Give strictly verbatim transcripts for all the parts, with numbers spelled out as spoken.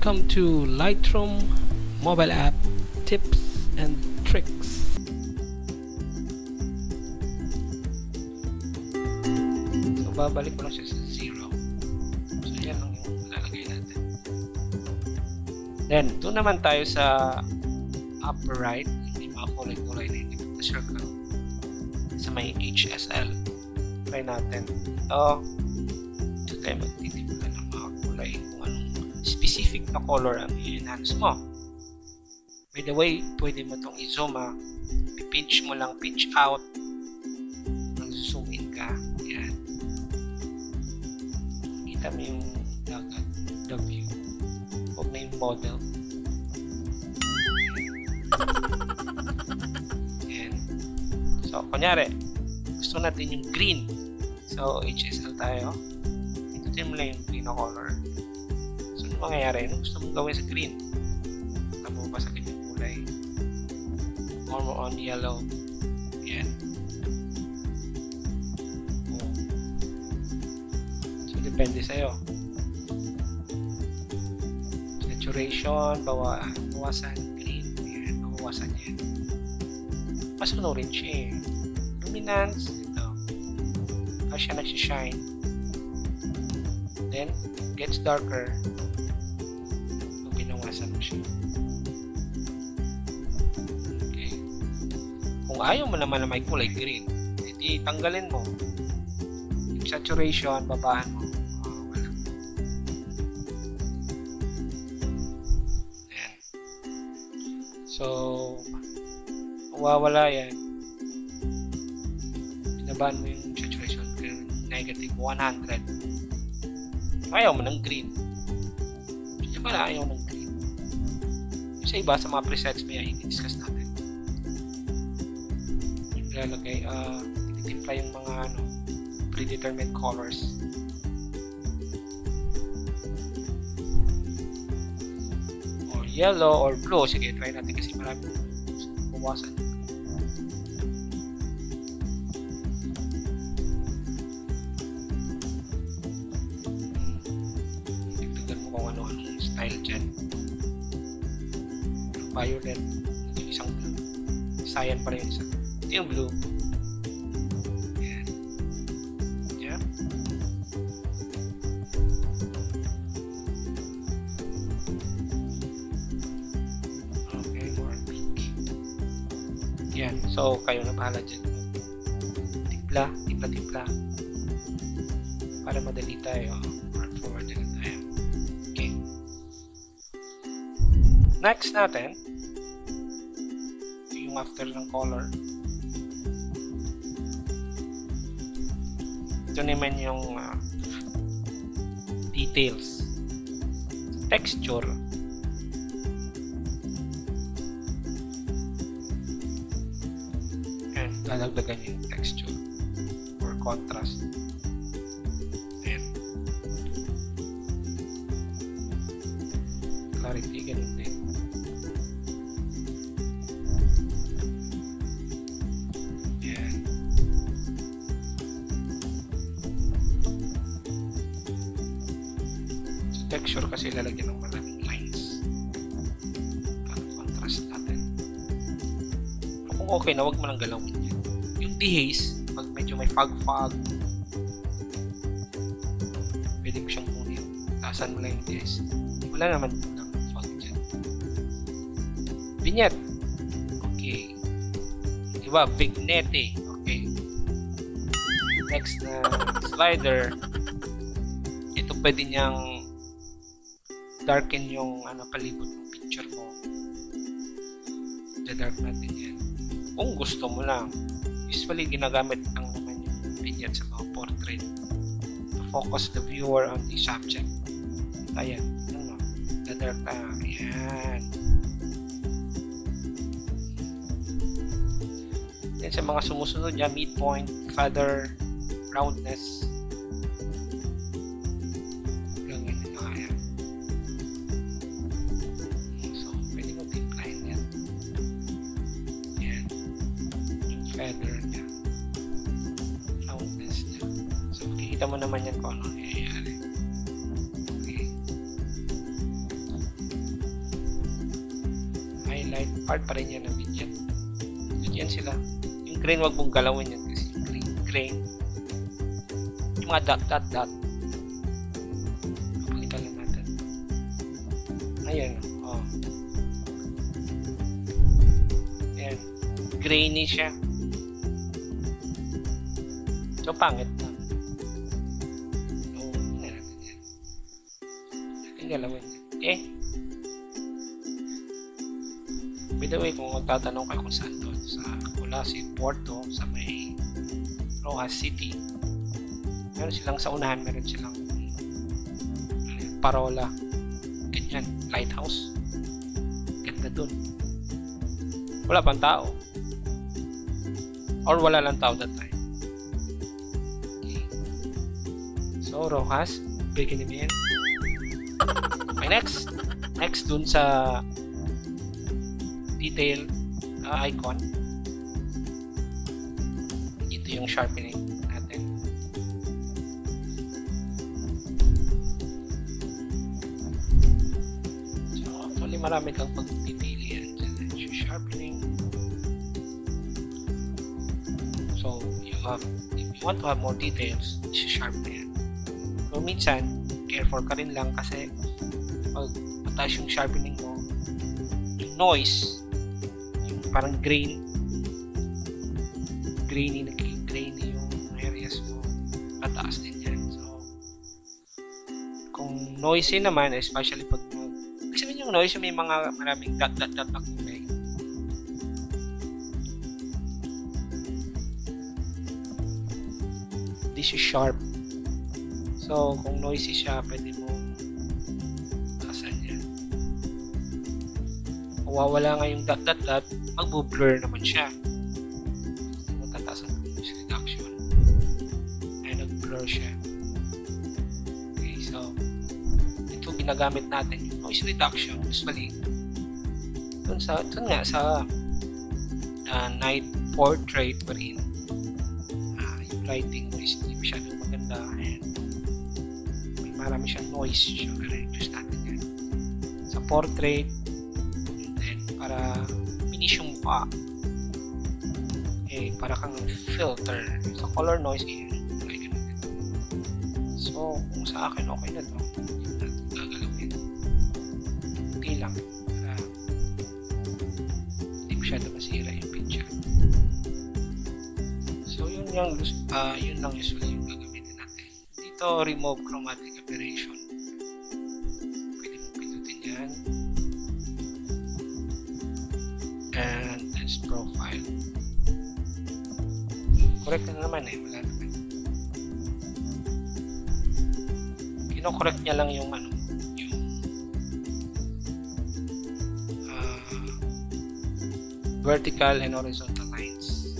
Welcome to Lightroom mobile app tips and tricks. So babalik ko lang siya sa zero. So yan lang yung lalagay natin. Then doon naman tayo sa upper right, yung mga kulay-kulay na hindi na circle sa may H S L. Try natin ito. Ito tayo magtitipla ng mga kulay kung anong specific na color ang i-enhance mo. By the way, pwede mo itong i-zoom ha. I-pinch mo lang, pinch out. Nag-zoom in ka. Yan. Kita mo yung dagat, the view. Huwag na yung model. Yan. So, kunyari, gusto natin yung green. So, H S L tayo. Itutin mo lang yung green na color. So, ano mangyayari? Ano gusto mong gawin sa green? Tamo ba sa kanyang kulay? Or more on yellow? Yan. Oh. So, depende sa'yo. Saturation, bawa, bawasan green. Yan, bawasan yan. Masunurin siya eh. Luminance, ito. Kasi siya nagsishine. Then, gets darker. Kung binawasan mo siya. Okay. Kung ayaw mo naman na may kulay green, edi tanggalin mo. Yung saturation, babaan mo. Oh, wala. Ayan. So, mawawala yan. Binabaan mo yung saturation, negative one hundred. Ayaw mo ng green. Hindi pala ayaw ng green. Yung sa iba, sa mga presets may i-discuss natin. Ilalagay, uh, ititimpla yung mga ano, predetermined colors. Or yellow or blue. Sige, try natin kasi marami buwasan. Style dyan. Violet. Yung isang blue. Cyan pa rin yung isa. Ito yung blue. Yan. Yeah. Okay, more pink. Yan. So, kayo na bahala dyan. Timpla. Timpla, timpla. Para madali tayo. Mark forward na tayo. Next natin, yung after ng color. Ito naman yung uh, details. Texture. And dadagdagan yung texture or contrast. And clarity, ganun din. Texture kasi lalagyan ng maraming lines para contrast natin. Kung okay na, wag mo lang galawin yan. Yung dehaze, pag medyo may fog-fog, pwede mo siyang kunin. Taasan mo lang yung dehaze. Wala naman ng fog dyan. Vignette. Okay. Diba? Vignette. Okay. Next na slider. Ito pwede niyang darken yung ano palibot ng picture mo. Da-dark natin yan. Kung gusto mo lang. Usually ginagamit lang naman yung vignette sa mga portrait to focus the viewer on the subject. Ayan. Ano? Da-dark tayo. Ayan. Then sa mga sumusunod niya, midpoint, feather, roundness. Feather niya, roundness niya. So, makikita mo naman yan kung ano nangyayari. Okay. part pa rin yan ng widget. So, yan sila. Yung grain, wag mong galawin yan kasi yung grain, grain. Yung mga dot, dot, dot. Pakita lang natin. Ayan, oh. Ayan. Grainy siya. So, pangit na. So, hindi natin yan. Natin galawin yan. Okay? By the way, kung magtatanong kayo kung saan doon, sa Colase, Porto, sa may Rojas City, meron silang sa unahan, meron silang parola. Ganyan, lighthouse. Ganda dun. Wala pang tao. Or wala lang tao that time. Okay. So, Rojas, bigyan nyo yan. Okay, next. Next dun sa detail uh, icon. Dito yung sharpening natin. So, actually marami kang pagpipili yan. Sharpening. So, you have, if you want to have more details, sharpen yan. So, minsan, careful ka rin lang kasi pag mataas yung sharpening mo, yung noise, yung parang grain, grainy, naging grainy yung areas mo, mataas din yan. So, kung noisy naman, especially pag kasi yung noise, may mga maraming dot dot dot na kulay. This is sharp. So, kung noisy siya, pwede mo asan yan. Kung wawala nga yung dot dot dot, magbo-blur naman siya. Matataas ang noise reduction. Ay, nag-blur siya. Okay, so ito ginagamit natin yung noise reduction usually dun sa, dun nga sa uh, night portrait wherein uh, yung lighting mo is hindi masyadong maganda and may marami siyang noise, so i-reduce natin yan sa portrait. And then para finish yung mukha, eh para kang filter sa color noise, eh, like ganun. So kung sa akin okay na to, hindi natin gagalawin, okay lang para hindi masyado masira yung picture. So yun yung uh, yun lang usually yung gagamitin natin. Dito, remove chromatic aberration, pwede mo pindutin yan. And lens profile, correct na naman eh, wala naman. Kino-correct niya lang yung ano, yung uh, vertical and horizontal lines.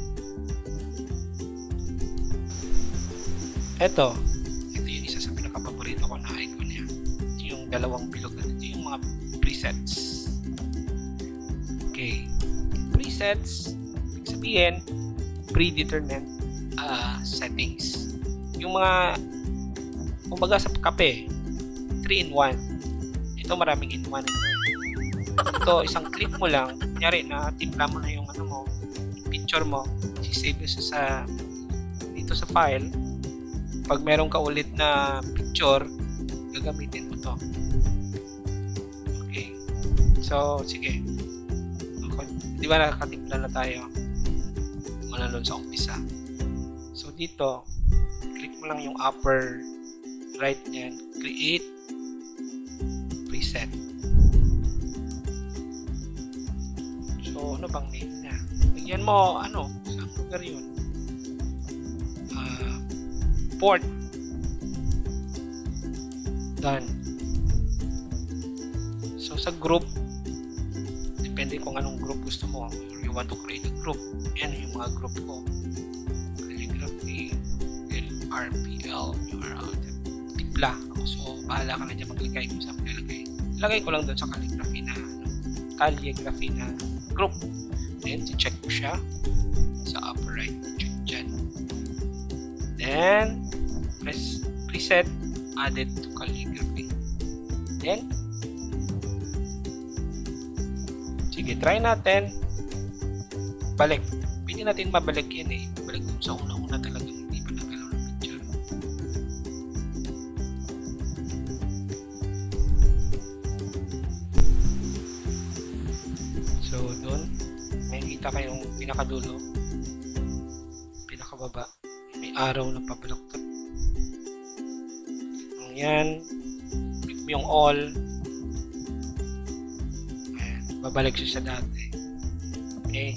Ito, ito yung isa sa pinaka-paborito ko na icon niya. Ito yung dalawang bilog na ito yung mga presets. Okay, presets, ibig sabihin, predetermined uh, settings. Yung mga, kumbaga sa kape, three in one. Ito maraming in one. Ito, isang click mo lang, kunyari na timpla mo na yung ano mo, picture mo, sisave mo sa dito sa file. Pag meron ka ulit na picture, gagamitin mo to. Okay. So, sige. Okay. Di ba nakatimpla na tayo? Mula nun sa umpisa. So, dito, click mo lang yung upper right niyan. Create preset. So, ano bang name niya? Bigyan mo, ano, sa lugar yun. Uh, port. Done. So, sa group, depende kung anong group gusto mo. Or you want to create a group. Yan yung mga group ko. Calligraphy, L R P L, U R L, tipla. So, bahala ka na dyan maglagay kung saan maglagay. Lagay ko lang doon sa calligraphy na, ano, calligraphy na group. Then, check ko siya sa upper right. Check dyan. Then, press preset, added to calligraphy. Then, Sige, try natin. Balik. Pwede natin mabalik yan eh. Balik dun sa una-una talaga. Hindi pa nagalaw ng picture. So, dun. May kita kayong pinakadulo. Pinakababa. May araw na pabalaktot. Yan. Click mo yung all. Ayan. Babalik siya sa dati. Okay.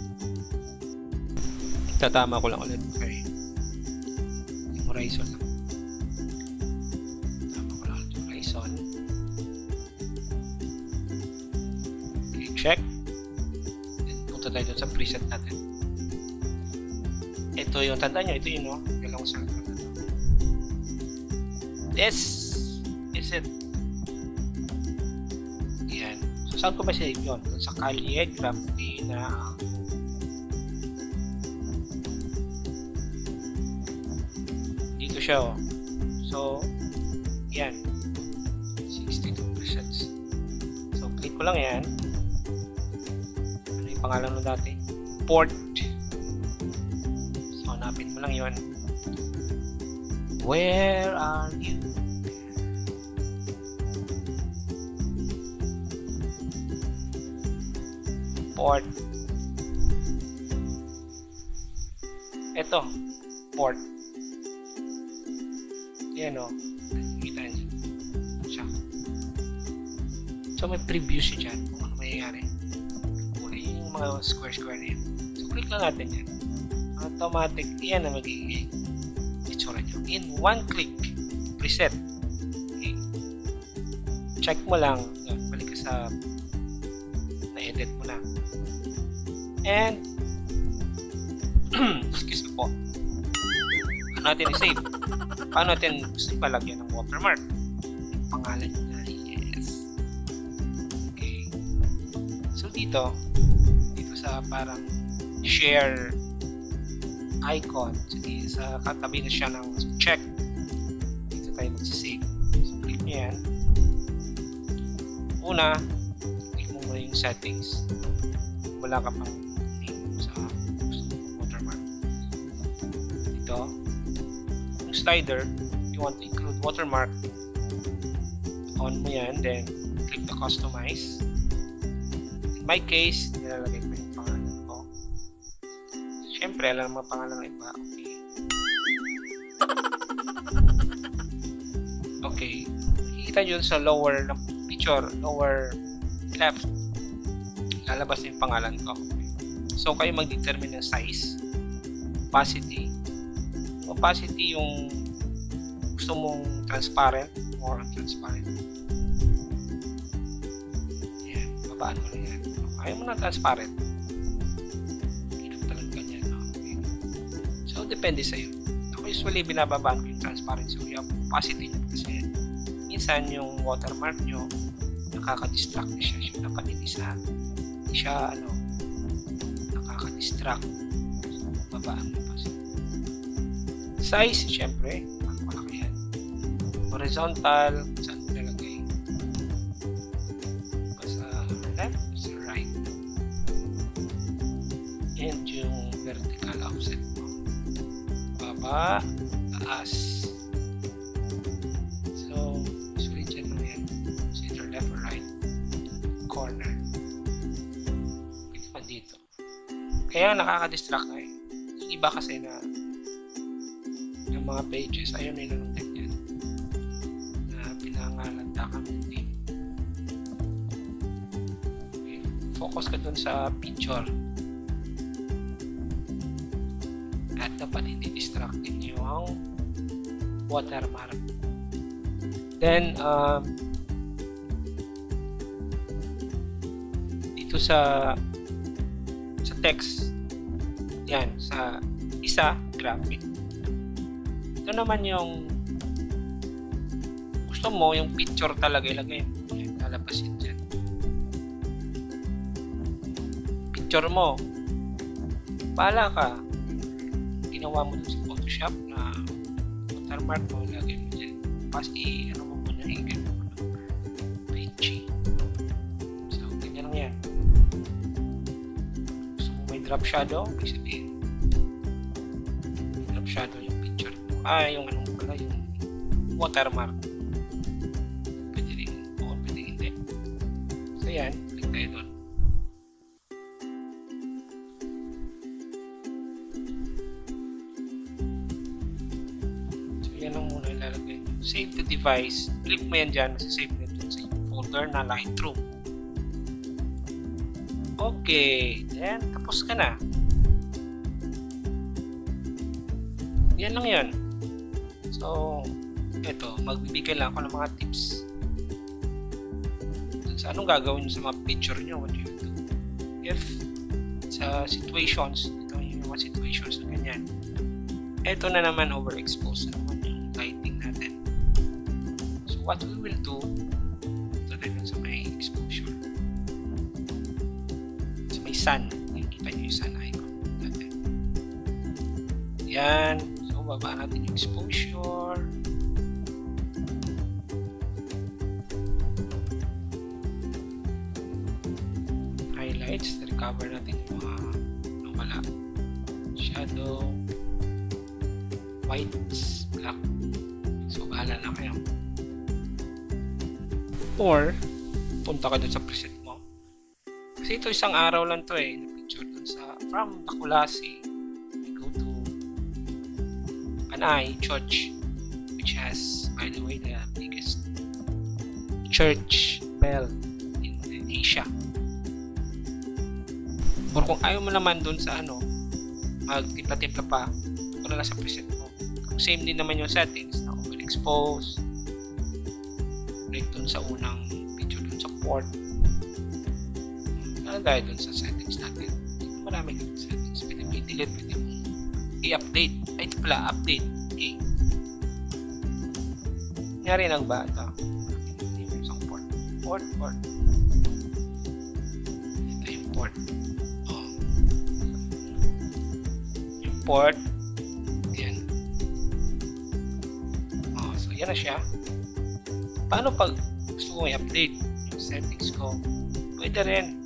Tatama ko lang ulit. Okay. Yung horizon lang. Tama ko lang ulit yung horizon. Okay, check. Then, punta tayo dun sa preset natin. Ito yung, tandaan nyo, ito yun, no? Kailangan ko sa lahat. This is it. Yan. So, saan ko ba save yun? Sa calligraphy na dito siya, oh. So, yan. sixty-two percent. So, click ko lang yan. Ano yung pangalan mo dati? Port. So, hanapin mo lang yun. Where are you? Port. Ito. Port. Yan o. Kita niyo. Siya. So, may preview siya dyan kung ano mayayari. Kulay yung mga square-square na yan. So, click lang natin yan. Automatic. Yan na magiging itsura nyo. In one click, preset. Okay. Check mo lang. Yan, balik ka sa na-edit mo na. And excuse me po. Ano natin i-save? Paano natin gusto palagyan ng watermark? Yung pangalan niya. Yes. Okay. So dito, dito sa parang share icon. Sige, sa katabi na siya ng check. Dito tayo magsisave. So, click nyo yan. Una, click mo muna yung settings. Wala ka pang name sa watermark. Dito, yung slider, you want to include watermark. On mo yan, then click the customize. In my case, nilalagay ko yung pangalan ko. Siyempre, alam mga pangalan ng iba. Okay. Okay. Makikita nyo sa lower ng picture, lower left, lalabas na yung pangalan ko. Okay. So, kayo mag-determine ng size, opacity. Opacity yung gusto mong transparent or transparent. Yan. Babaan mo lang yan. Ayaw mo na transparent. So, depende sa'yo. Ako usually binababaan ko yung transparency o yung opacity nyo kasi minsan yung watermark nyo nakaka-distract na siya. So, dapat hindi siya, hindi siya ano, nakaka-distract. So, babaan mo pa siya. Size, syempre, ano kalaki yan. Horizontal, saan mo nalagay? Pa sa left, sa right. And yung vertical offset mo. Baba, taas. So, usually dyan mo yan. So, either left or right. Corner. Pwede pa dito. Kaya nakaka-distract na eh. Yung iba kasi na yung mga pages, ayaw nila ng ganyan. Na pinangalanda kang name. Okay. Focus ka dun sa picture. At dapat hindi distractin yung watermark. Then, um, dito sa sa text, yan, sa isa, graphic. Ito naman yung gusto mo, yung picture talaga ilagay. Yan, lalabasin dyan. Picture mo, pala ka, ginawa mo dun sa Photoshop na watermark mo, lagay mo dyan. Pas i, ano mo muna, i-get mo muna. Page. So, ganyan lang yan. drop shadow, ibig sabihin drop shadow yung picture mo. Ah, yung ano pala, yung watermark. Pwede rin, o pwede hindi. So yan, click tayo doon. So yan lang muna ilalagay. Save the device. Click mo yan dyan, masasave na doon sa folder na Lightroom. Okay, then tapos ka na. Yan lang yun. So, eto, magbibigay lang ako ng mga tips. Sa anong gagawin nyo sa mga picture nyo, what you do. If sa situations, ito yung mga situations na ganyan. Eto na naman overexposed na naman yung lighting natin. So, what we will do, ito na yun sa may exposure. Sa may sun, nakikita nyo yung sun icon natin. Yan. So, baba natin yung exposure. Highlights, recover natin yung mga nawala. Shadow, whites, black. So, bahala na kayo. Or, punta ka dun sa preset mo. Kasi ito isang araw lang to eh. Na-picture dun sa, from Bacolasi, we go to Panay Church, which has, by the way, the biggest church bell in Asia. Or kung ayaw mo naman dun sa ano, magtimpla-timpla pa, kung na lang sa preset mo. Same din naman yung settings na overexpose, right dun sa unang picture dun sa port. Nalagay dun sa settings natin. Marami dun settings. Pwede mo i-delete, pwede mo i-update. Ay, ito pala, update. Okay. Nangyari lang ba ito? Ito yung isang port. Port, port. Ito yung port. Port. Yan. Oh, so yan na siya. Paano pag gusto ko i-update yung settings ko? Pwede rin.